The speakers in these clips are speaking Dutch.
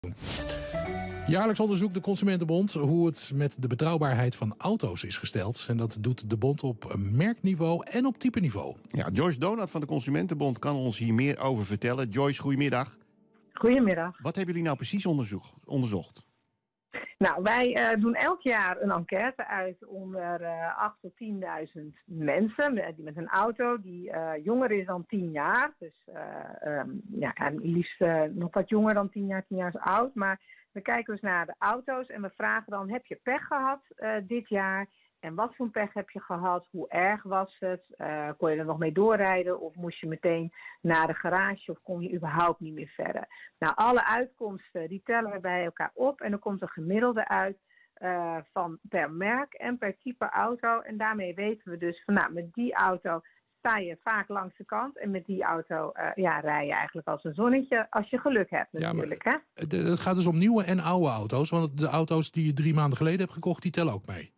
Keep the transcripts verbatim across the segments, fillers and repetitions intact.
Jaarlijks onderzoekt de Consumentenbond hoe het met de betrouwbaarheid van auto's is gesteld. En dat doet de bond op merkniveau en op typeniveau. Ja, Joyce Donat van de Consumentenbond kan ons hier meer over vertellen. Joyce, goedemiddag. Goedemiddag. Wat hebben jullie nou precies onderzoek, onderzocht? Nou, wij uh, doen elk jaar een enquête uit onder uh, acht tot tienduizend mensen met, met een auto die uh, jonger is dan tien jaar. Dus uh, um, ja, en liefst uh, nog wat jonger dan tien jaar, tien jaar is oud. Maar we kijken dus naar de auto's en we vragen dan, heb je pech gehad uh, dit jaar? En wat voor pech heb je gehad? Hoe erg was het? Uh, kon je er nog mee doorrijden? Of moest je meteen naar de garage? Of kon je überhaupt niet meer verder? Nou, alle uitkomsten die tellen we bij elkaar op. En er komt een gemiddelde uit uh, van per merk en per type auto. En daarmee weten we dus van, nou, met die auto sta je vaak langs de kant. En met die auto uh, ja, rij je eigenlijk als een zonnetje. Als je geluk hebt natuurlijk. Ja, maar, hè? Het gaat dus om nieuwe en oude auto's. Want de auto's die je drie maanden geleden hebt gekocht, die tellen ook mee.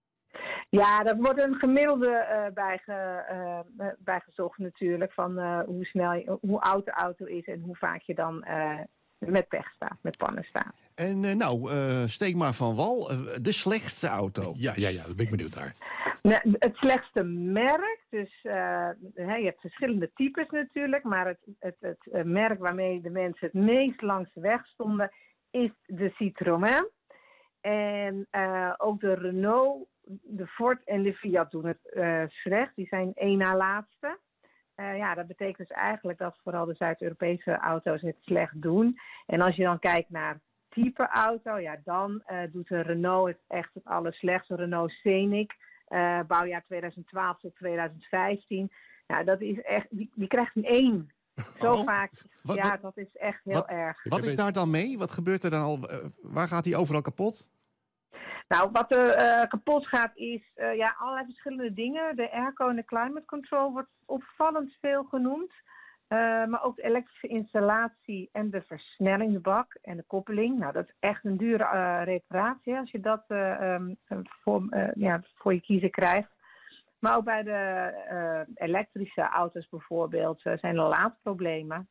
Ja, dat wordt een gemiddelde uh, bijge, uh, bijgezocht natuurlijk van uh, hoe snel je, hoe oud de auto is en hoe vaak je dan uh, met pech staat, met pannen staat. En uh, nou, uh, steek maar van wal, uh, de slechtste auto. Ja, ja, ja, daar ben ik benieuwd naar. Nou, het slechtste merk, dus uh, he, je hebt verschillende types natuurlijk, maar het, het, het uh, merk waarmee de mensen het meest langs de weg stonden is de Citroën. En uh, ook de Renault, de Ford en de Fiat doen het uh, slecht. Die zijn één na laatste. Uh, ja, dat betekent dus eigenlijk dat vooral de Zuid-Europese auto's het slecht doen. En als je dan kijkt naar type auto, ja, dan uh, doet de Renault het echt het allerslechtste. Renault Scenic, uh, bouwjaar tweeduizend twaalf tot tweeduizend vijftien. Nou, dat is echt, die, die krijgt een één. Zo oh, vaak. wat, ja, wat, dat is echt heel wat, erg. Wat is daar dan mee? Wat gebeurt er dan al? Uh, waar gaat hij overal kapot? Nou, wat er uh, kapot gaat is uh, ja, allerlei verschillende dingen. De airco en de climate control wordt opvallend veel genoemd. Uh, maar ook de elektrische installatie en de versnellingsbak en de koppeling. Nou, dat is echt een dure uh, reparatie als je dat uh, um, voor, uh, ja, voor je kiezen krijgt. Maar ook bij de uh, elektrische auto's bijvoorbeeld uh, zijn er laatste problemen.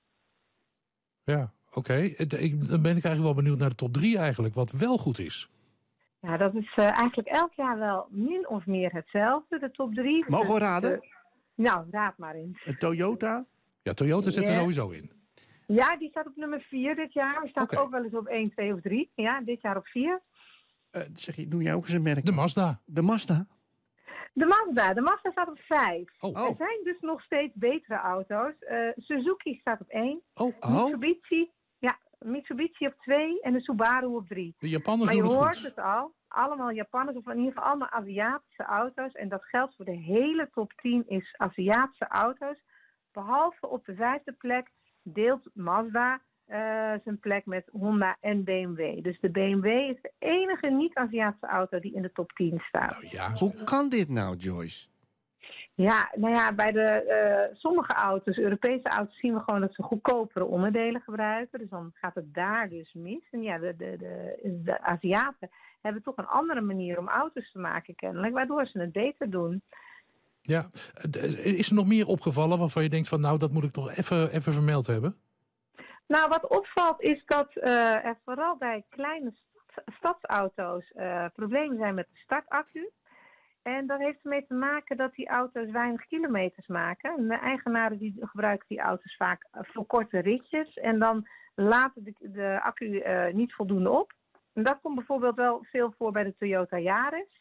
Ja, oké. Okay. Dan ben ik eigenlijk wel benieuwd naar de top drie eigenlijk, wat wel goed is. Ja, dat is uh, eigenlijk elk jaar wel min of meer hetzelfde, de top drie. Mogen we raden? Uh, nou, raad maar eens. Een Toyota? Ja, Toyota zit er yeah. sowieso in. Ja, die staat op nummer vier dit jaar. Die staat okay. ook wel eens op één, twee of drie. Ja, dit jaar op vier. Uh, zeg je, noem jij ook eens een merk? De Mazda. De Mazda? De Mazda. De Mazda staat op vijf. Oh. Er zijn dus nog steeds betere auto's. Uh, Suzuki staat op één. Oh. Mitsubishi, ja, Mitsubishi op twee en de Subaru op drie. De Japanners maar doen je het hoort goed. het al. Allemaal Japanners, of in ieder geval allemaal Aziatische auto's. En dat geldt voor de hele top tien is Aziatische auto's. Behalve op de vijfde plek deelt Mazda uh, zijn plek met Honda en B M W. Dus de B M W is de enige niet-Aziatische auto die in de top tien staat. Nou ja, hoe kan dit nou, Joyce? Ja, nou ja, bij de uh, sommige auto's, Europese auto's, zien we gewoon dat ze goedkopere onderdelen gebruiken. Dus dan gaat het daar dus mis. En ja, de, de, de, de Aziaten hebben toch een andere manier om auto's te maken kennelijk, waardoor ze het beter doen. Ja, is er nog meer opgevallen waarvan je denkt van nou, dat moet ik toch even, even vermeld hebben? Nou, wat opvalt is dat uh, er vooral bij kleine stad, stadsauto's uh, problemen zijn met de startaccu. En dat heeft ermee te maken dat die auto's weinig kilometers maken. En de eigenaren die gebruiken die auto's vaak voor korte ritjes. En dan laten de, de accu uh, niet voldoende op. En dat komt bijvoorbeeld wel veel voor bij de Toyota Yaris.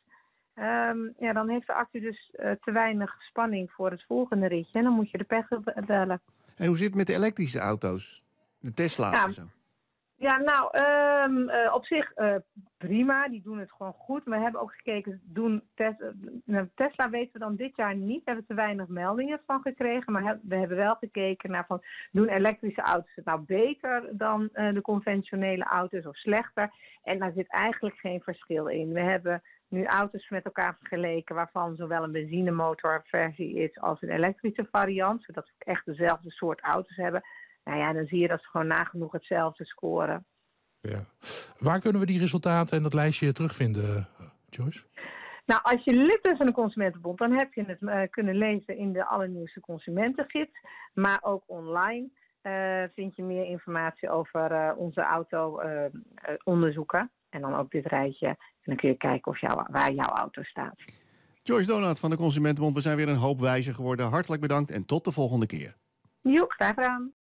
Um, ja, dan heeft de accu dus uh, te weinig spanning voor het volgende ritje. En dan moet je de pech bellen. En hoe zit het met de elektrische auto's? De Tesla ja, en zo? Ja, nou, um, uh, op zich uh, prima. Die doen het gewoon goed. Maar we hebben ook gekeken, doen tes- uh, Tesla weten we dan dit jaar niet. We hebben te weinig meldingen van gekregen. Maar he- we hebben wel gekeken naar van, doen elektrische auto's het nou beter dan uh, de conventionele auto's of slechter? En daar zit eigenlijk geen verschil in. We hebben nu auto's met elkaar vergeleken waarvan zowel een benzinemotorversie is als een elektrische variant. Zodat we echt dezelfde soort auto's hebben. Nou ja, dan zie je dat ze gewoon nagenoeg hetzelfde scoren. Ja. Waar kunnen we die resultaten en dat lijstje terugvinden, Joyce? Nou, als je lid bent van de Consumentenbond, dan heb je het uh, kunnen lezen in de allernieuwste consumentengids. Maar ook online. uh, vind je meer informatie over uh, onze auto uh, uh, onderzoeken. En dan ook dit rijtje. En dan kun je kijken of jou, waar jouw auto staat. Joyce Donath van de Consumentenbond. We zijn weer een hoop wijzer geworden. Hartelijk bedankt en tot de volgende keer. Jo, graag gedaan.